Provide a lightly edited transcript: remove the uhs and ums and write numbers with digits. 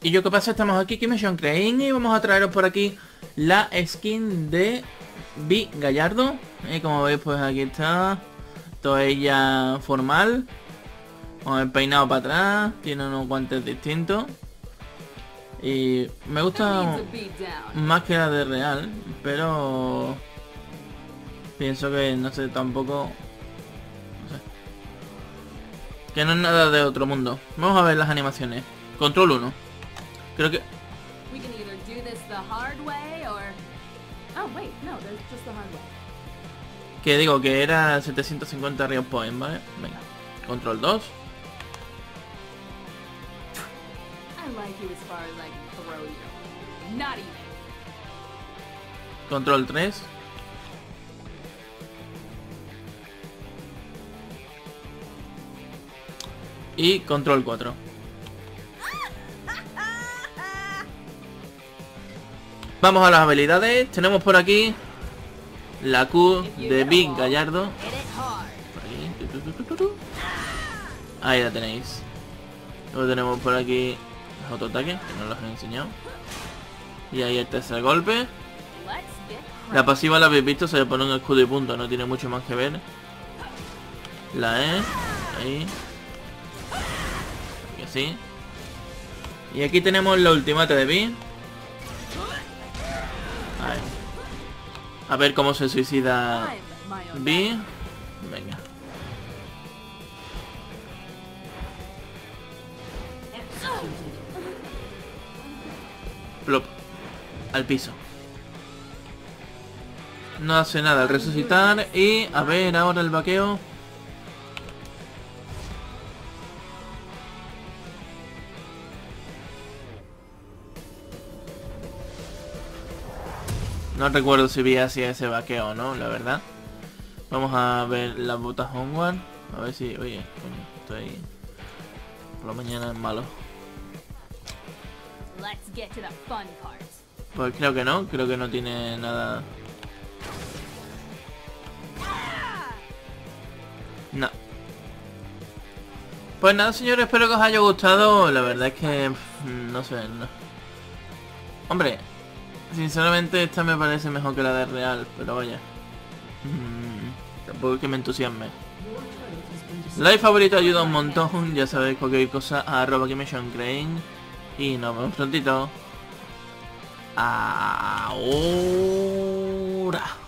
Y yo, ¿qué pasa? Estamos aquí, Kimation Crane, y vamos a traeros por aquí la skin de Vi Gallardo. Y como veis, pues aquí está. Toda ella formal, con el peinado para atrás, tiene unos guantes distintos. Y me gusta más que la de real, pero pienso que no sé, tampoco, no sé, que no es nada de otro mundo. Vamos a ver las animaciones. Control 1. Creo que... Que digo que era 750 Riot Point, ¿vale? Venga. Control 2. Control 3. Y control 4. Vamos a las habilidades. Tenemos por aquí la Q de Vi Gallardo. Ahí la tenéis. Luego tenemos por aquí los autoataques, que no los he enseñado. Y ahí el tercer golpe. La pasiva la habéis visto, se le pone un escudo y punto, no tiene mucho más que ver. La E, ahí. Y así. Y aquí tenemos la ultimata de Vi. Ahí. A ver cómo se suicida Vi. Venga. Plop. Al piso. No hace nada al resucitar. Y a ver ahora el vaqueo. No recuerdo si vi así ese vaqueo o no, la verdad. Vamos a ver las botas Onward. A ver si... Oye, coño, estoy... Por la mañana es malo. Pues creo que no tiene nada... No. Pues nada, señores, espero que os haya gustado. La verdad es que... no sé, no. Hombre, sinceramente esta me parece mejor que la de real, pero vaya. Tampoco es que me entusiasme. Like, favorito ayuda un montón. Ya sabéis, cualquier cosa a @Kimation Crane. Y nos vemos prontito. Ahora.